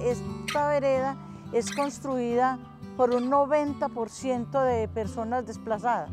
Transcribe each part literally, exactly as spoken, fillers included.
esta vereda es construida por un noventa por ciento de personas desplazadas.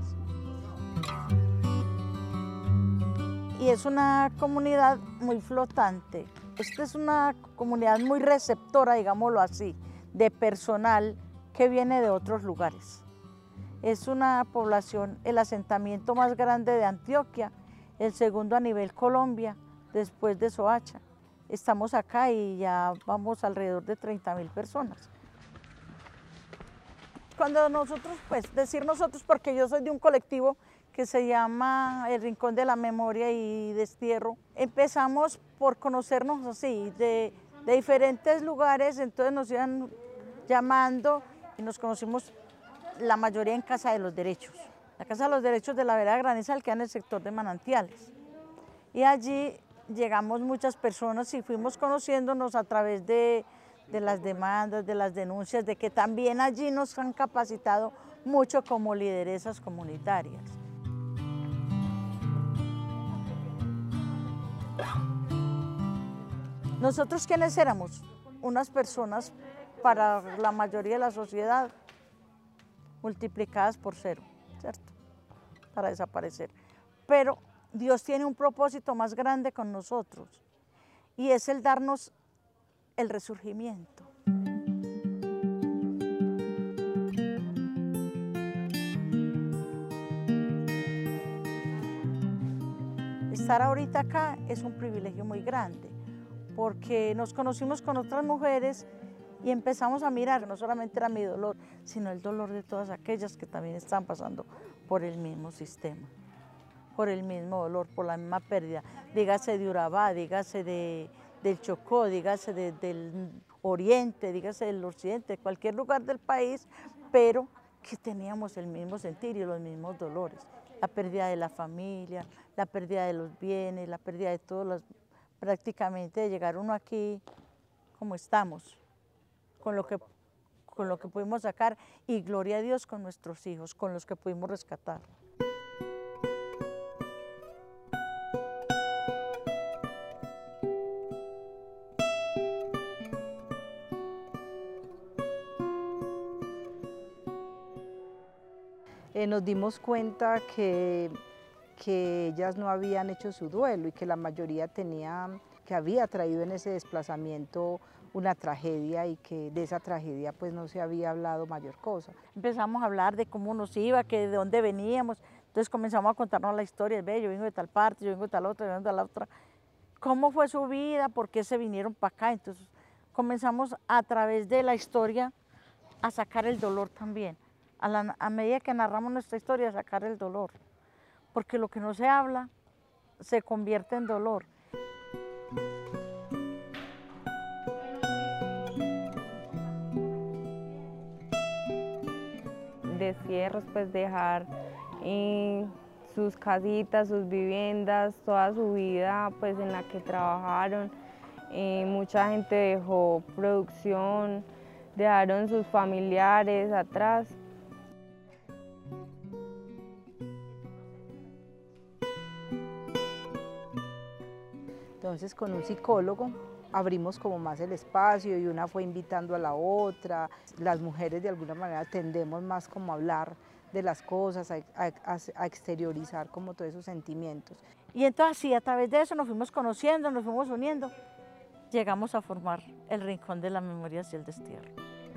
Y es una comunidad muy flotante. Esta es una comunidad muy receptora, digámoslo así, de personal que viene de otros lugares. Es una población, el asentamiento más grande de Antioquia, el segundo a nivel Colombia, después de Soacha. Estamos acá y ya vamos alrededor de treinta mil personas. Cuando nosotros, pues decir nosotros porque yo soy de un colectivo que se llama El Rincón de la Memoria y Destierro, empezamos por conocernos así, de, de diferentes lugares, entonces nos iban llamando y nos conocimos la mayoría en Casa de los Derechos. La Casa de los Derechos de la Vereda Granizal queda en el sector de Manantiales. Y allí llegamos muchas personas y fuimos conociéndonos a través de, de las demandas, de las denuncias, de que también allí nos han capacitado mucho como lideresas comunitarias. ¿Nosotros quiénes éramos? Unas personas para la mayoría de la sociedad multiplicadas por cero, ¿cierto? Para desaparecer. Pero Dios tiene un propósito más grande con nosotros y es el darnos el resurgimiento. Estar ahorita acá es un privilegio muy grande porque nos conocimos con otras mujeres y empezamos a mirar, no solamente era mi dolor, sino el dolor de todas aquellas que también están pasando por el mismo sistema, por el mismo dolor, por la misma pérdida. Dígase de Urabá, dígase de, del Chocó, dígase de, del Oriente, dígase del Occidente, cualquier lugar del país, pero que teníamos el mismo sentir y los mismos dolores. La pérdida de la familia, la pérdida de los bienes, la pérdida de todos los, prácticamente de llegar uno aquí como estamos, con lo que, con lo que pudimos sacar y gloria a Dios con nuestros hijos, con los que pudimos rescatar. Eh, nos dimos cuenta que, que ellas no habían hecho su duelo y que la mayoría tenía, que había traído en ese desplazamiento una tragedia y que de esa tragedia pues no se había hablado mayor cosa. Empezamos a hablar de cómo nos iba, que de dónde veníamos, entonces comenzamos a contarnos la historia, ve, yo vengo de tal parte, yo vengo de tal otra, yo vengo de la otra, cómo fue su vida, por qué se vinieron para acá, entonces comenzamos a través de la historia a sacar el dolor también, a, la, a medida que narramos nuestra historia a sacar el dolor, porque lo que no se habla se convierte en dolor. Destierros, pues dejar eh, sus casitas, sus viviendas, toda su vida pues en la que trabajaron. Eh, mucha gente dejó producción, dejaron sus familiares atrás. Entonces con un psicólogo abrimos como más el espacio y una fue invitando a la otra. Las mujeres de alguna manera tendemos más como a hablar de las cosas, a, a, a exteriorizar como todos esos sentimientos. Y entonces así a través de eso nos fuimos conociendo, nos fuimos uniendo, llegamos a formar el Rincón de la Memoria y el Destierro.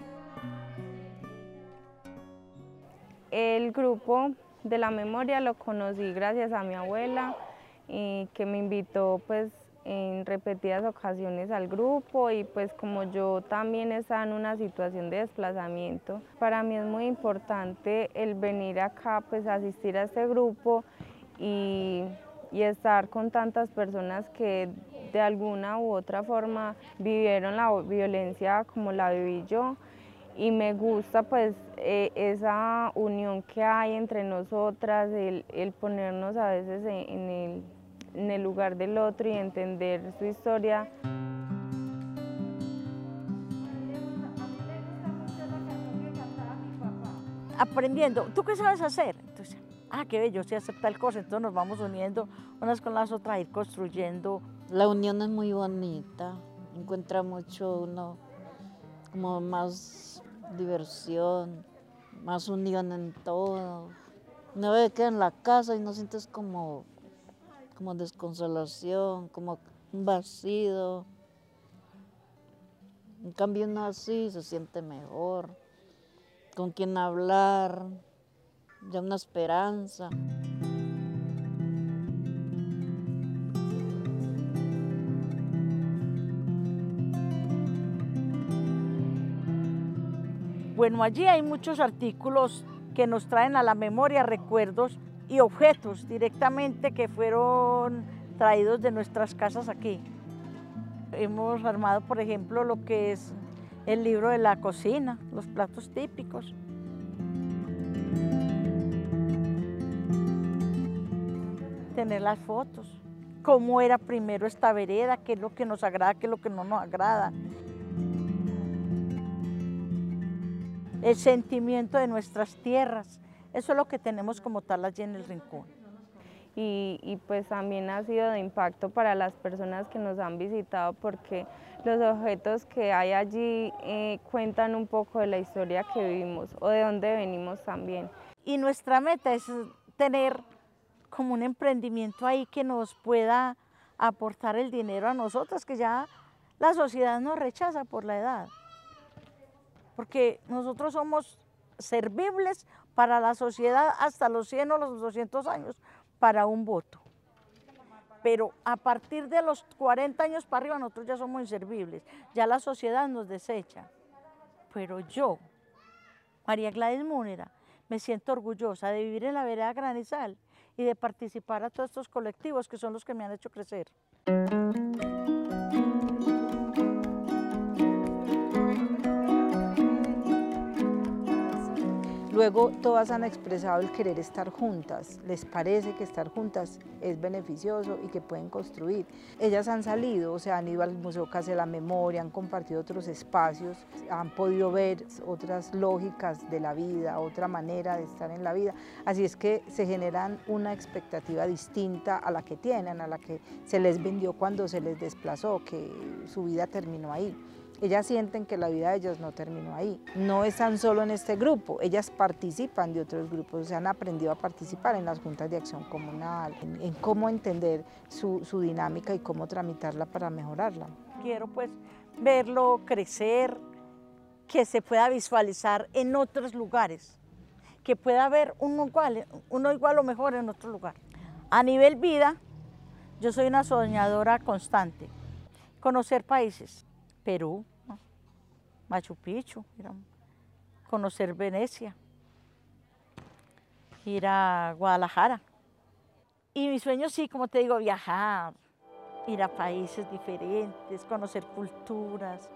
El grupo de la memoria lo conocí gracias a mi abuela, eh, que me invitó pues en repetidas ocasiones al grupo y pues como yo también estaba en una situación de desplazamiento, para mí es muy importante el venir acá, pues asistir a este grupo y, y estar con tantas personas que de alguna u otra forma vivieron la violencia como la viví yo. Y me gusta pues eh, esa unión que hay entre nosotras, el, el ponernos a veces en, en, el, en el lugar del otro y entender su historia. Aprendiendo, ¿tú qué sabes hacer? Entonces, ah, qué bello, sí hacer tal cosa, entonces nos vamos uniendo unas con las otras a ir construyendo. La unión es muy bonita, encuentra mucho uno como más diversión, más unión en todo. Una vez que en la casa y no sientes como, como desconsolación, como un vacío. En cambio uno así se siente mejor, con quien hablar, ya una esperanza. Bueno, allí hay muchos artículos que nos traen a la memoria recuerdos y objetos directamente que fueron traídos de nuestras casas aquí. Hemos armado, por ejemplo, lo que es el libro de la cocina, los platos típicos. Tener las fotos, cómo era primero esta vereda, qué es lo que nos agrada, qué es lo que no nos agrada. El sentimiento de nuestras tierras, eso es lo que tenemos como tal allí en el rincón. Y, y pues también ha sido de impacto para las personas que nos han visitado porque los objetos que hay allí eh, cuentan un poco de la historia que vivimos o de dónde venimos también. Y nuestra meta es tener como un emprendimiento ahí que nos pueda aportar el dinero a nosotros, que ya la sociedad nos rechaza por la edad. Porque nosotros somos servibles para la sociedad hasta los cien o los doscientos años para un voto. Pero a partir de los cuarenta años para arriba nosotros ya somos inservibles, ya la sociedad nos desecha. Pero yo, María Gladys Múnera, me siento orgullosa de vivir en la vereda Granizal y de participar a todos estos colectivos que son los que me han hecho crecer. Luego todas han expresado el querer estar juntas, les parece que estar juntas es beneficioso y que pueden construir. Ellas han salido, o sea, han ido al Museo Casa de la Memoria, han compartido otros espacios, han podido ver otras lógicas de la vida, otra manera de estar en la vida. Así es que se generan una expectativa distinta a la que tienen, a la que se les vendió cuando se les desplazó, que su vida terminó ahí. Ellas sienten que la vida de ellas no terminó ahí. No están solo en este grupo, ellas participan de otros grupos, o sea, han aprendido a participar en las juntas de acción comunal, en, en cómo entender su, su dinámica y cómo tramitarla para mejorarla. Quiero pues verlo crecer, que se pueda visualizar en otros lugares, que pueda haber uno igual, uno igual o mejor en otro lugar. A nivel vida, yo soy una soñadora constante, conocer países. Perú, Machu Picchu, conocer Venecia, ir a Guadalajara. Y mi sueño sí, como te digo, viajar, ir a países diferentes, conocer culturas.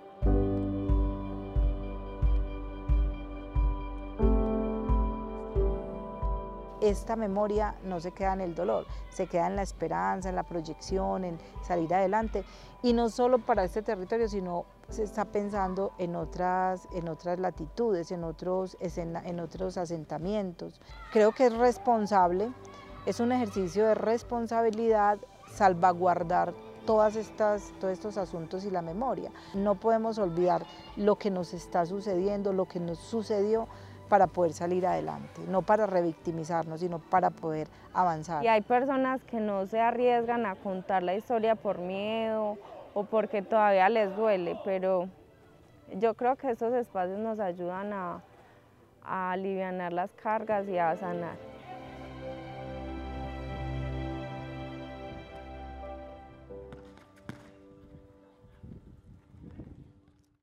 Esta memoria no se queda en el dolor, se queda en la esperanza, en la proyección, en salir adelante. Y no solo para este territorio, sino se está pensando en otras, en otras latitudes, en otros, en otros asentamientos. Creo que es responsable, es un ejercicio de responsabilidad salvaguardar todas estas, todos estos asuntos y la memoria. No podemos olvidar lo que nos está sucediendo, lo que nos sucedió, para poder salir adelante, no para revictimizarnos, sino para poder avanzar. Y hay personas que no se arriesgan a contar la historia por miedo o porque todavía les duele, pero yo creo que estos espacios nos ayudan a, a alivianar las cargas y a sanar.